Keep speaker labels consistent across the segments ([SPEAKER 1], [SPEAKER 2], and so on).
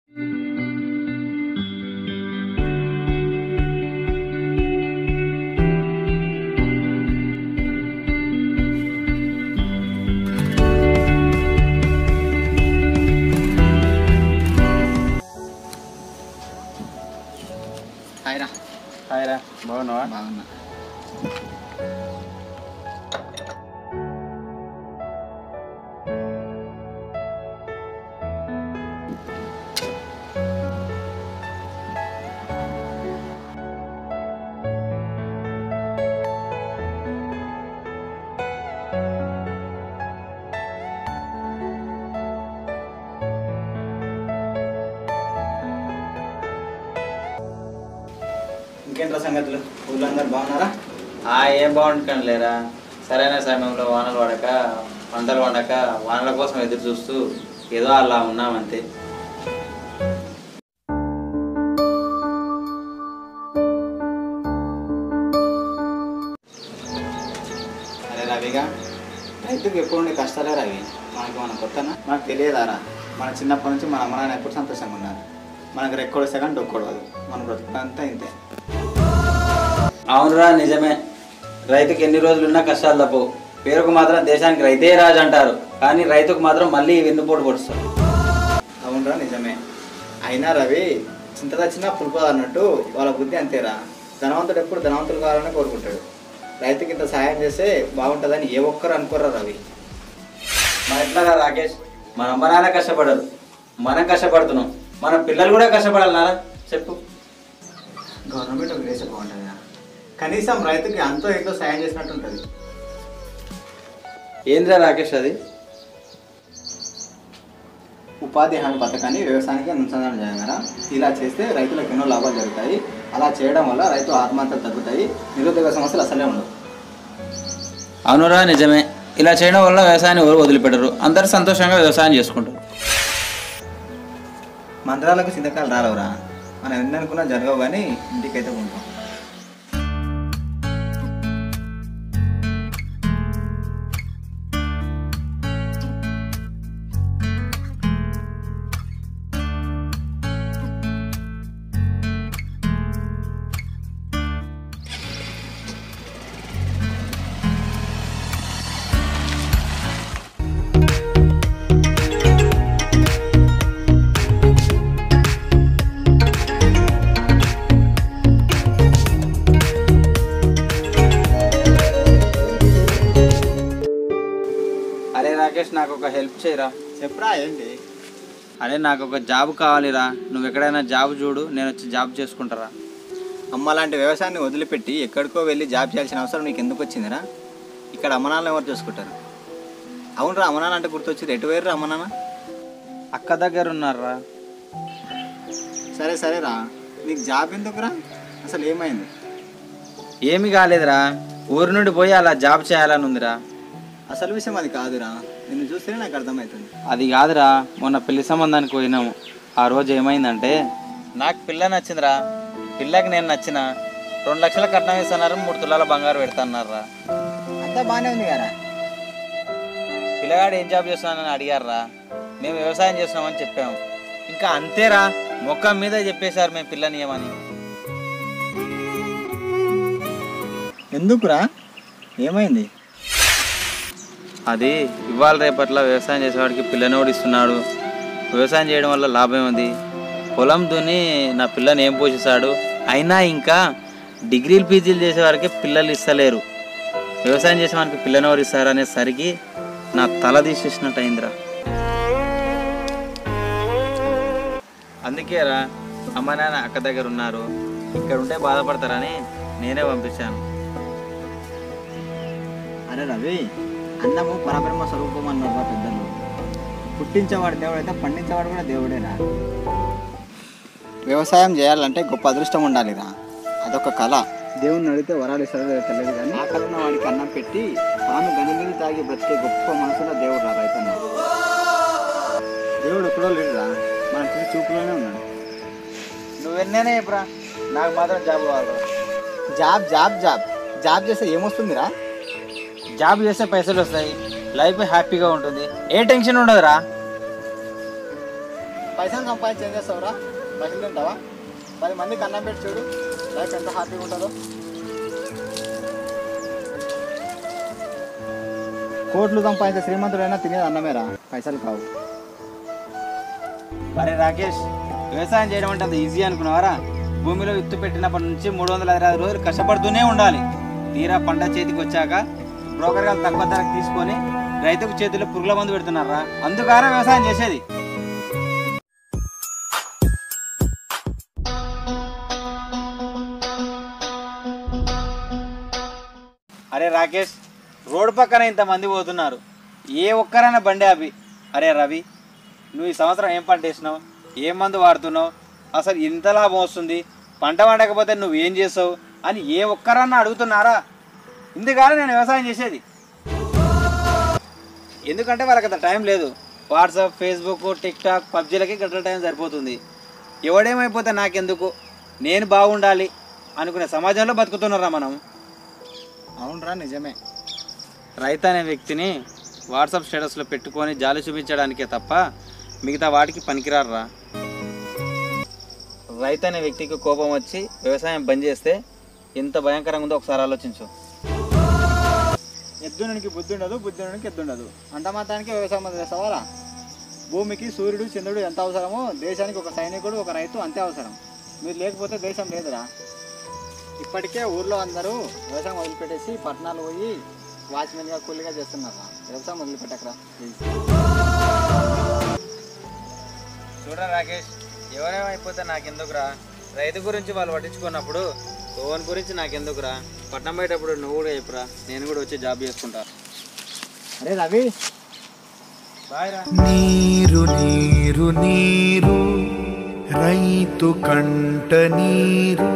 [SPEAKER 1] Hi రా, బాగున్నావా?
[SPEAKER 2] బాగున్నా. ఇంకేంట్రా సంగతులు? ఊళ్ళో అందరు బాగున్నారా?
[SPEAKER 1] ఏం బాగుంటుంది లేరా, సరైన సమయంలో వానలు పడక పంటలు పండక వానల కోసం ఎదురు చూస్తూ ఏదో అలా ఉన్నామంతే.
[SPEAKER 2] అరే రవిగా, రైతుకు ఎప్పుడు కష్టాలే రవి. మనకి మన కొత్తనా? మనకు తెలియదారా? మన చిన్నప్పటి నుంచి మన అమ్మ నాన్న ఎప్పుడు సంతోషంగా ఉన్నారు. మనకు రెక్కడు సెకండ్ డొక్కడదు. మన బ్రతుకంతా ఇంతే.
[SPEAKER 1] అవునురా, నిజమే. రైతుకి ఎన్ని రోజులున్నా కష్టాలు తప్పవు. పేరుకు మాత్రం దేశానికి రైతే రాజు అంటారు, కానీ రైతుకు మాత్రం మళ్ళీ వెన్నుపోటు పొడుస్తారు.
[SPEAKER 2] అవునరా, నిజమే. అయినా రవి, చింత తెచ్చినా పులుపు అన్నట్టు వాళ్ళ బుద్ధి అంతేరా. ధనవంతుడు ఎప్పుడు ధనవంతులు కావాలని కోరుకుంటాడు. రైతుకి ఇంత సాయం చేస్తే బాగుంటుందని ఏ ఒక్కరు అనుకోరా రవి.
[SPEAKER 1] మరి ఎట్లాగా రాకేష్, మన అమ్మ నాన్న కష్టపడరు, మనం కష్టపడుతున్నాం. మన పిల్లలు కూడా కష్టపడాలన్నారా చెప్పు.
[SPEAKER 2] గవర్నమెంట్ ఒక దేశం బాగుంటుందా? కనీసం రైతుకి అంతో ఎంతో సాయం చేసినట్టు ఉంటుంది.
[SPEAKER 1] ఏంద్రా రాకేష్ అది?
[SPEAKER 2] ఉపాధి హామీ పథకాన్ని వ్యవసాయానికి అనుసంధానం చేయగలరా? ఇలా చేస్తే రైతులకు ఎన్నో లాభాలు జరుగుతాయి. అలా చేయడం వల్ల రైతు ఆత్మహత్యలు తగ్గుతాయి, నిరుద్యోగ సమస్యలు అసలే ఉండవు.
[SPEAKER 1] అవునురా, నిజమే. ఇలా చేయడం వల్ల వ్యవసాయాన్ని ఎవరు వదిలిపెట్టరు, అందరూ సంతోషంగా వ్యవసాయం చేసుకుంటారు.
[SPEAKER 2] మంత్రాలకు చింతకాలు రాలవురా. మనం ఎన్ని అనుకున్నా జరగవు, కానీ ఇంటికైతే ఉంటాం.
[SPEAKER 1] అరే రాకేష్, నాకు ఒక హెల్ప్ చేయరా.
[SPEAKER 2] చెప్పరా, ఏంటి?
[SPEAKER 1] అరే నాకు ఒక జాబ్ కావాలిరా. నువ్వు ఎక్కడైనా జాబ్ చూడు, నేను వచ్చి జాబ్ చేసుకుంటారా.
[SPEAKER 2] అమ్మ లాంటి వ్యవసాయాన్ని వదిలిపెట్టి ఎక్కడికో వెళ్ళి జాబ్ చేయాల్సిన అవసరం నీకు ఎందుకు వచ్చిందిరా? ఇక్కడ అమ్మ నాన్న ఎవరు చూసుకుంటారు? అవునరా, అమ్మ నాన్న అంటే గుర్తొచ్చింది. ఎటు వేరురా అమ్మ నాన్న?
[SPEAKER 1] అక్క దగ్గర ఉన్నారా.
[SPEAKER 2] సరే సరేరా, నీకు జాబ్ ఎందుకురా? అసలు ఏమైంది?
[SPEAKER 1] ఏమి కాలేదురా, ఊరి నుండి పోయి అలా జాబ్ చేయాలని ఉందిరా.
[SPEAKER 2] అసలు విషయం అది కాదురా, నిన్ను చూస్తేనే నాకు అర్థమవుతుంది.
[SPEAKER 1] అది కాదురా, మొన్న పెళ్లి సంబంధానికి పోయినాము. ఆ రోజు ఏమైందంటే, నాకు పిల్ల నచ్చిందిరా. పిల్లకి నేను నచ్చిన 2 లక్షల కట్నం ఇస్తున్నారు, 3 తులాల బంగారు పెడతాన్నారా.
[SPEAKER 2] అంతా బాగానే ఉంది కదా.
[SPEAKER 1] పిల్లగాడు ఏం జాబ్ చేస్తున్నానని అడిగారా. మేము వ్యవసాయం చేస్తున్నామని చెప్పాము. ఇంకా అంతేరా, మొక్క మీద చెప్పేశారు మేము పిల్లని ఏమని.
[SPEAKER 2] ఎందుకురా, ఏమైంది?
[SPEAKER 1] అది ఇవాళ రేపట్ల వ్యవసాయం చేసేవాడికి పిల్లని కూడా ఇస్తున్నాడు. వ్యవసాయం చేయడం వల్ల లాభం ఉంది. పొలం దున్ని నా పిల్లని ఏం పోషిస్తాడు. అయినా ఇంకా డిగ్రీలు పీజీలు చేసేవారికి పిల్లలు ఇస్తలేరు. వ్యవసాయం చేసేవానికి పిల్లని ఎవరు ఇస్తారు అనేసరికి నా తల తీసేసినట్టు అయిందిరా. అందుకేరా, అమ్మ నాన్న అక్క దగ్గర ఉన్నారు, ఇక్కడ ఉంటే బాధపడతారని నేనే పంపించాను.
[SPEAKER 2] అరే రవి, అన్నము పరబ్రహ్మ స్వరూపం అన్నారు పెద్దలు. పుట్టించేవాడు దేవుడైతే పండించేవాడు కూడా దేవుడేనా? వ్యవసాయం చేయాలంటే గొప్ప అదృష్టం ఉండాలిరా. అదొక కళ. దేవుణ్ణి అడిగితే వరాలు ఇస్తారో తెలియదు, కానీ ఆ కళ ఉన్న వాడికి అన్నం పెట్టి తాను గనిమిని తాగి బ్రతికే గొప్ప మనసులో దేవుడు రా రైతన్న. దేవుడు ఎక్కడో లేడురా, మన చూపులోనే ఉన్నాడు.
[SPEAKER 1] నువ్వెన్నేనే చెప్పురా, నాకు మాత్రం జాబ్ కావాలి.
[SPEAKER 2] జాబ్ జాబ్ జాబ్ జాబ్ చేస్తే ఏమొస్తుందిరా?
[SPEAKER 1] జాబ్ చేస్తే పైసలు వస్తాయి, లైఫ్ హ్యాపీగా ఉంటుంది, ఏ టెన్షన్ ఉండదురా.
[SPEAKER 2] పైసలు సంపాదించి ఏం చేస్తావురా? పైసలు తింటావా? 10 మందికి అన్నం పెట్టి చూడు, లైఫ్ ఎంత హ్యాపీగా ఉంటుందో. కోట్లు సంపాదించే శ్రీమంతుడైనా తినేది అన్నమేరా, పైసలు కావు.
[SPEAKER 1] అరే రాకేష్, వ్యవసాయం చేయడం అంటే అంత ఈజీ అనుకున్నావారా? భూమిలో విత్తు పెట్టినప్పటి నుంచి 365 రోజులు కష్టపడుతూనే ఉండాలి. తీరా పంట చేతికి వచ్చాక బ్రోకర్ గారు తక్కువ ధరకు తీసుకొని రైతుకు చేతిలో పురుగుల మందు పెడుతున్నారా? అందుకారా వ్యవసాయం చేసేది. అరే రాకేష్, రోడ్డు పక్కన ఇంతమంది పోతున్నారు, ఏ ఒక్కరైనా బండి ఆపి అరే రవి, నువ్వు ఈ సంవత్సరం ఏం పంట వేసినావు, ఏం మందు వాడుతున్నావు, అసలు ఇంత లాభం వస్తుంది, పంట పండకపోతే నువ్వేం చేసావు అని ఏ ఒక్కరన్నా అడుగుతున్నారా? ఇందుకని నేను వ్యవసాయం చేసేది. ఎందుకంటే వాళ్ళకి అంత టైం లేదు. వాట్సాప్, ఫేస్బుక్, టిక్టాక్, పబ్జీలకి గంటల టైం సరిపోతుంది. ఎవడేమైపోతే నాకెందుకు, నేను బాగుండాలి అనుకునే సమాజంలో బతుకుతున్నారా మనం.
[SPEAKER 2] అవునరా, నిజమే.
[SPEAKER 1] రైతు అనే వ్యక్తిని వాట్సాప్ స్టేటస్లో పెట్టుకొని జాలి చూపించడానికే తప్ప మిగతా వాటికి పనికిరారా. రైతు అనే వ్యక్తికి కోపం వచ్చి వ్యవసాయం బంద్ చేస్తే ఎంత భయంకరంగా ఉందో ఒకసారి ఆలోచించు.
[SPEAKER 2] ఎద్దునికి బుద్ధి ఉండదు, బుద్ధునికి ఎద్దు ఉండదు. అంత మాత్రానికి వ్యవసాయం చేస్తావారా? భూమికి సూర్యుడు, చంద్రుడు ఎంత అవసరమో దేశానికి ఒక సైనికుడు, ఒక రైతు అంతే అవసరం. మీరు లేకపోతే దేశం లేదురా. ఇప్పటికే ఊర్లో అందరూ వ్యవసాయం వదిలిపెట్టేసి పట్టణాలు పోయి వాచ్మెన్గా, కూలీగా చేస్తున్నారా. వ్యవసాయం వదిలిపెట్టకరా ప్లీజ్.
[SPEAKER 1] చూడరా రాకేష్, ఎవరేమైపోతే నాకెందుకురా. రైతు గురించి వాళ్ళు పట్టించుకున్నప్పుడు ఓన్ గురించి నాకెందుకురా. పట్నం పోయేటప్పుడు నువ్వు కూడా చెప్పురా, నేను కూడా వచ్చి జాబ్ చేసుకుంటా.
[SPEAKER 2] అరే రవి,
[SPEAKER 1] బాయ్ రా.
[SPEAKER 3] నీరు నీరు నీరు రైతు కంట నీరు.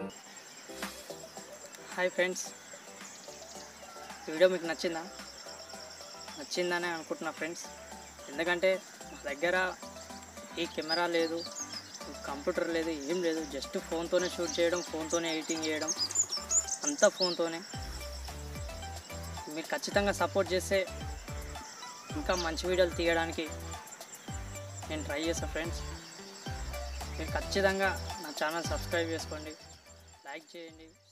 [SPEAKER 4] హాయ్ ఫ్రెండ్స్, వీడియో మీకు నచ్చిందనే అనుకుంటున్నా ఫ్రెండ్స్. ఎందుకంటే మా దగ్గర ఈ కెమెరా లేదు, కంప్యూటర్ లేదు, ఏం లేదు. జస్ట్ ఫోన్తోనే షూట్ చేయడం, ఫోన్తోనే ఎడిటింగ్ చేయడం, అంతా ఫోన్తోనే. మీరు ఖచ్చితంగా సపోర్ట్ చేస్తే ఇంకా మంచి వీడియోలు తీయడానికి నేను ట్రై చేస్తాను ఫ్రెండ్స్. మీరు ఖచ్చితంగా నా ఛానల్ సబ్స్క్రైబ్ చేసుకోండి, లైక్ చేయండి.